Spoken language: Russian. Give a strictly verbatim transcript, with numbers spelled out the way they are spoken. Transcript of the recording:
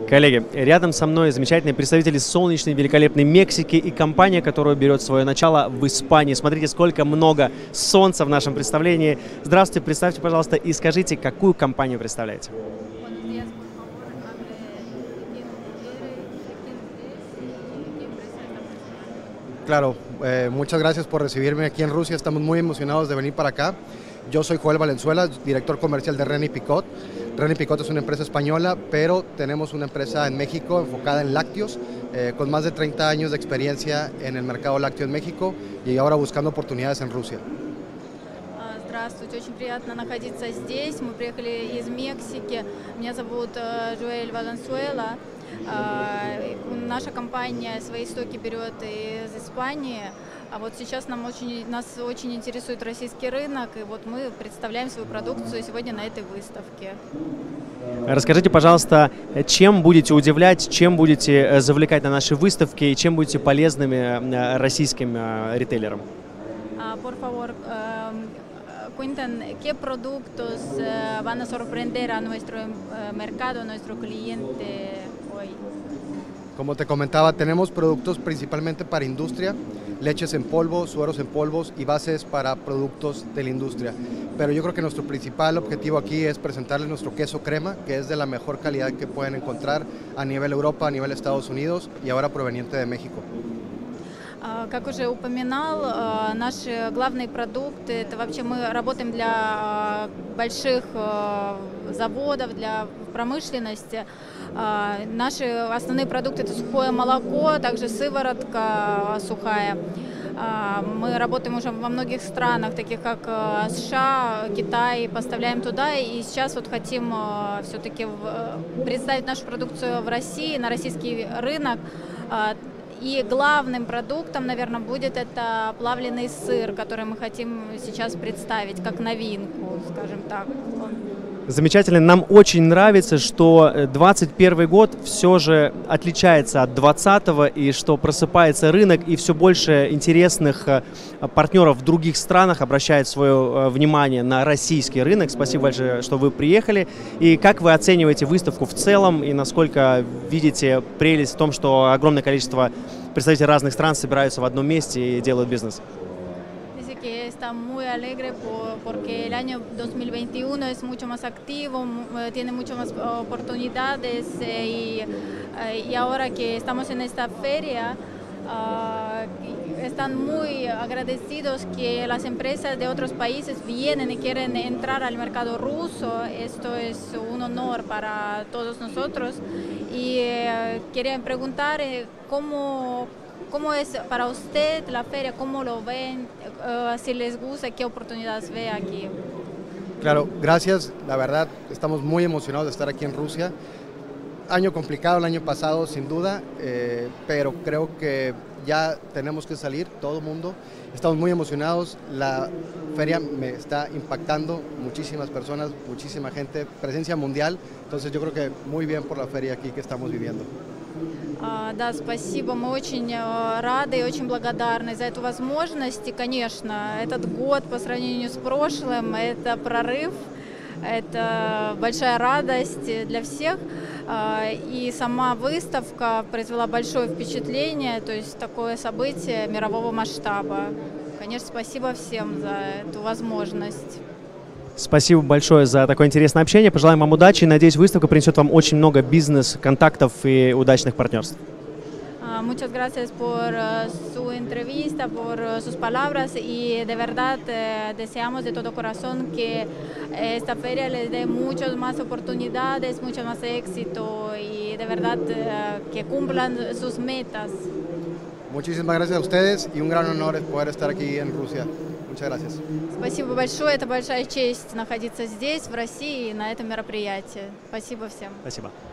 Коллеги, рядом со мной замечательные представители солнечной, великолепной Мексики и компания, которая берет свое начало в Испании. Смотрите, сколько много солнца в нашем представлении. Здравствуйте, представьте, пожалуйста, и скажите, какую компанию представляете? Claro, eh, muchas gracias por recibirme aquí en Rusia. Estamos muy emocionados de venir para acá. Yo soy Joel Valenzuela, director comercial de Renny Picot. Renny Picot es una empresa española, pero tenemos una empresa en México enfocada en lácteos, eh, con más de treinta años de experiencia en el mercado lácteo en México y ahora buscando oportunidades en Rusia. Здравствуйте, очень приятно находиться здесь. Мы приехали из Мексики. Меня зовут Жоэль Валенсуэла. Наша компания свои истоки берет из Испании. А вот сейчас нам очень, нас очень интересует российский рынок, и вот мы представляем свою продукцию сегодня на этой выставке. Расскажите, пожалуйста, чем будете удивлять, чем будете завлекать на нашей выставке и чем будете полезными российским ритейлерам? Por favor, cuenten qué productos van a sorprender a nuestro mercado, a nuestro cliente hoy. Como te comentaba, tenemos productos principalmente para industria, leches en polvo, sueros en polvos y bases para productos de la industria. Pero yo creo que nuestro principal objetivo aquí es presentarles nuestro queso crema, que es de la mejor calidad que pueden encontrar a nivel Europa, a nivel Estados Unidos y ahora proveniente de México. Как уже упоминал, наши главные продукты, это вообще мы работаем для больших заводов, для промышленности. Наши основные продукты — это сухое молоко, также сыворотка сухая. Мы работаем уже во многих странах, таких как США, Китай, поставляем туда. И сейчас вот хотим все-таки представить нашу продукцию в России, на российский рынок. И главным продуктом, наверное, будет это плавленый сыр, который мы хотим сейчас представить как новинку, скажем так. Замечательно. Нам очень нравится, что двадцать первый год все же отличается от двадцатого, и что просыпается рынок, и все больше интересных партнеров в других странах обращают свое внимание на российский рынок. Спасибо большое, что вы приехали. И как вы оцениваете выставку в целом, и насколько видите прелесть в том, что огромное количество представителей разных стран собираются в одном месте и делают бизнес? Está muy alegre por, porque el año dos mil veintiuno es mucho más activo, tiene muchas más oportunidades eh, y, eh, y ahora que estamos en esta feria uh, están muy agradecidos que las empresas de otros países vienen y quieren entrar al mercado ruso. Esto es un honor para todos nosotros y eh, quería preguntar eh, cómo ¿Cómo es para usted la feria? ¿Cómo lo ven? Uh, si les gusta, ¿qué oportunidades ve aquí? Claro, gracias. La verdad, estamos muy emocionados de estar aquí en Rusia. Año complicado el año pasado, sin duda, eh, pero creo que ya tenemos que salir, todo el mundo. Estamos muy emocionados. La feria me está impactando, muchísimas personas, muchísima gente, presencia mundial. Entonces yo creo que muy bien por la feria aquí que estamos viviendo. Uh, да, спасибо. Мы очень uh, рады и очень благодарны за эту возможность. И, конечно, этот год по сравнению с прошлым – это прорыв, это большая радость для всех. Uh, и сама выставка произвела большое впечатление, то есть такое событие мирового масштаба. Конечно, спасибо всем за эту возможность. Спасибо большое за такое интересное общение. Пожелаем вам удачи. Надеюсь, выставка принесет вам очень много бизнес-контактов и удачных партнерств. Muchas gracias por uh, su entrevista, por uh, sus palabras y de verdad uh, deseamos de todo corazón que esta feria les dé muchas más oportunidades, mucho más éxito y de verdad uh, que cumplan sus metas. Muchísimas gracias a ustedes y un gran honor poder estar aquí en Rusia. Muchas gracias. Спасибо большое. Это большая честь находиться здесь, в России, на этом мероприятии. Спасибо всем. Спасибо.